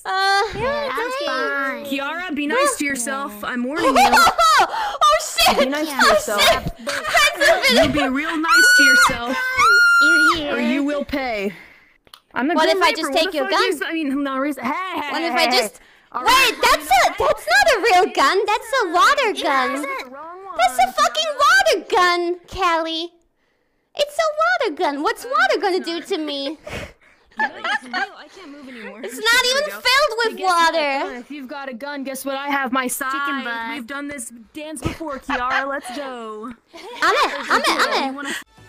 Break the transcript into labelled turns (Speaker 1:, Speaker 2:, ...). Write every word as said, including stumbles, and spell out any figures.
Speaker 1: Uh,
Speaker 2: Yeah, that's fine.
Speaker 3: Kiara, be nice to yourself. I'm warning you.
Speaker 1: Oh, oh shit!
Speaker 3: Be nice to yourself. You be real nice to yourself,
Speaker 2: You here?
Speaker 3: or you will pay. I'm the
Speaker 1: What
Speaker 3: Grim
Speaker 1: if I
Speaker 3: Reaper.
Speaker 1: just
Speaker 3: What
Speaker 1: take
Speaker 3: the
Speaker 1: your
Speaker 3: fuck
Speaker 1: gun?
Speaker 3: is- I mean, no reason. Hey, hey,
Speaker 1: What if
Speaker 3: hey,
Speaker 1: I
Speaker 3: hey.
Speaker 1: just...
Speaker 3: All
Speaker 1: Wait,
Speaker 3: right.
Speaker 1: that's a... That's not a real gun. That's a water gun.
Speaker 3: The wrong one.
Speaker 1: That's a fucking water gun, Callie. It's a water gun. What's water gonna do to me?
Speaker 3: I can't move anymore.
Speaker 1: It's not even filled with water.
Speaker 3: If you've got a gun, guess what? I have my side.
Speaker 2: Chicken butt.
Speaker 3: We've done this dance before, Kiara. Let's go.
Speaker 1: I'm it. I'm it. I'm it.
Speaker 3: You wanna